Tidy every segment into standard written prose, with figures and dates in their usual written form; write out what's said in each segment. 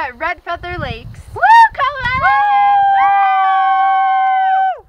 at Red Feather Lakes. Woo, Colorado! Woo!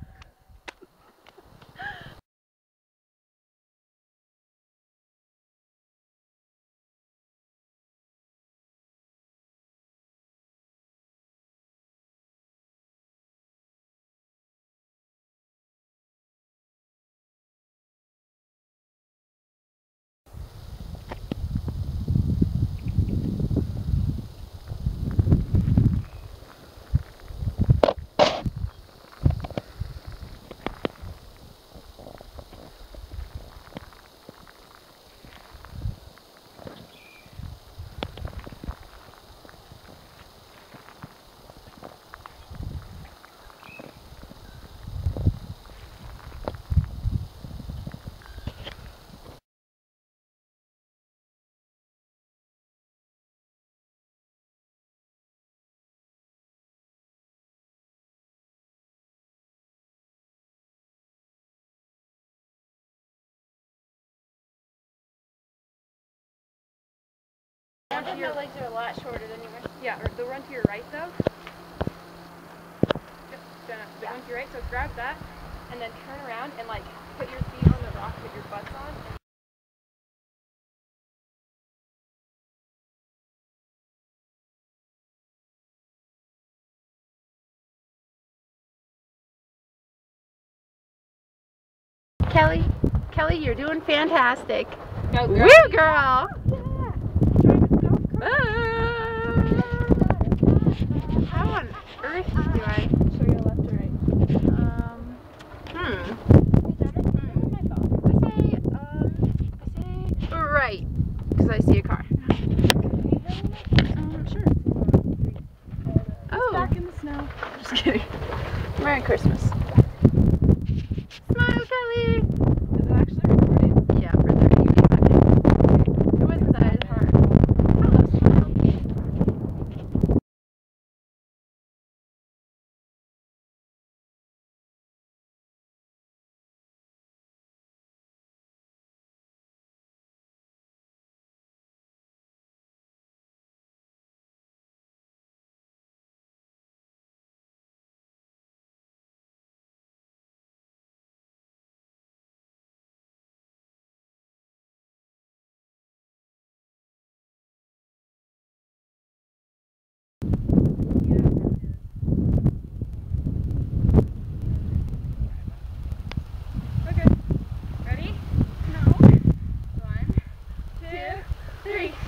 Your legs are a lot shorter than yours. Yeah, or they'll run to your right though. Yep, the one to your right, so grab that and then turn around and like put your feet on the rock with your butts on. Kelly, you're doing fantastic. Go, Woo, girl! How on earth do I Show your left or right. I say right, because I see a car. Sure. Oh, Back in the snow. just kidding. Merry Christmas. Smile, Kelly! Is it actually recording? Yeah, for 30 seconds. It wasn't that hard. Hello, smile. Okay. Ready? No. 1, 2, 3.